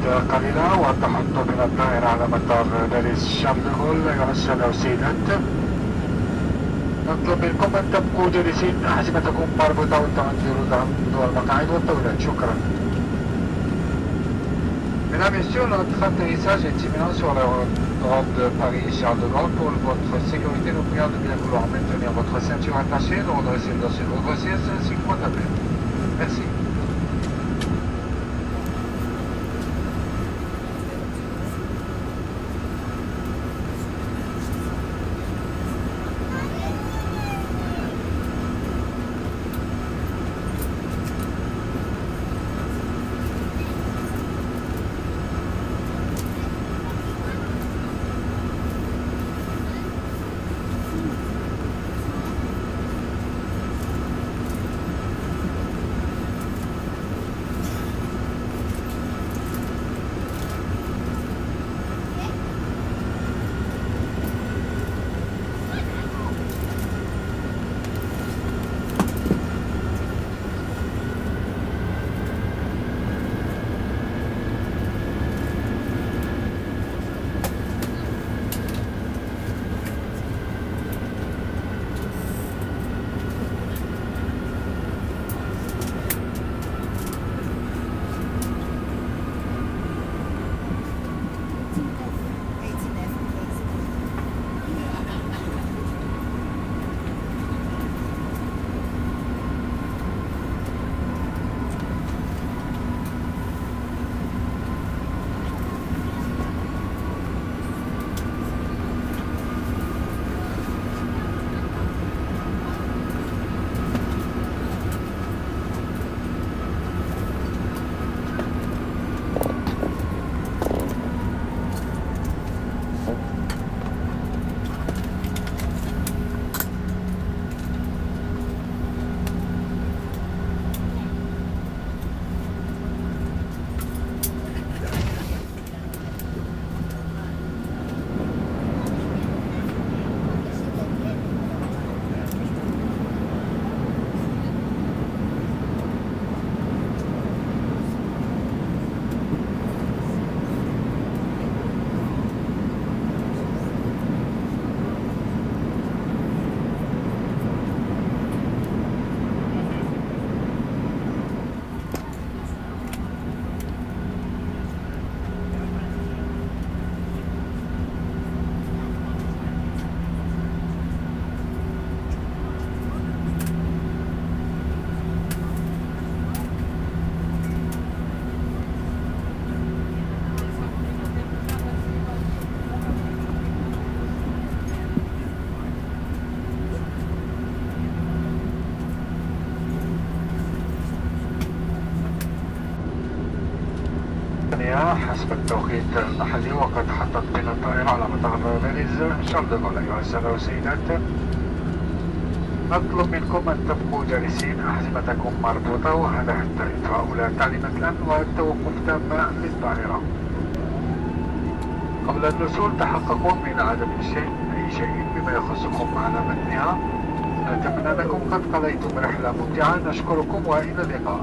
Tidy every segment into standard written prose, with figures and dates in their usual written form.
قليلة والتحط من الطائرة على مطار باريس شارل دوغول أيها السادة والسيدات. نطلب منكم أن تبقوا جالسين أحزمتكم مربوطة وتغيروا المقاعد والطاولات. شكرا. Mesdames et messieurs, notre atterrissage est imminent sur l'aérodrome de Paris-Charles de Gaulle. Pour votre sécurité, nous prions de bien vouloir maintenir votre ceinture attachée, de redresser le dossier de votre siège ainsi que votre tablette. Merci. حسب التوقيت المحلي وقد حطت بنا الطائرة على مطار باريس شارل دوغول. أيها السادة والسيدات، نطلب منكم أن تبقوا جالسين أحزمتكم مربوطة وهذا حتى إطفاء تعليمات الأمن والتوقف تام للطائرة. قبل النزول تحققوا من عدم أي شيء بما يخصكم على متنها. نتمنى أنكم قد قضيتم رحلة ممتعة. نشكركم وإلى اللقاء.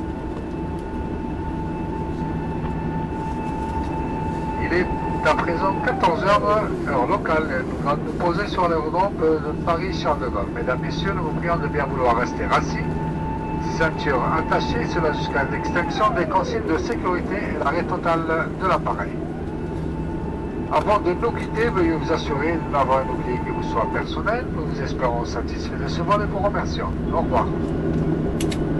Il est à présent 14h heure locale. Nous allons nous poser sur l'aérodrome de Paris-Charles de Gaulle. Mesdames, Messieurs, nous vous prions de bien vouloir rester assis, ceinture attachée, cela jusqu'à l'extinction des consignes de sécurité et l'arrêt total de l'appareil. Avant de nous quitter, veuillez vous assurer d'avoir un oubli qui vous soit personnel. Nous vous espérons satisfaits de ce vol et vous remercions. Au revoir.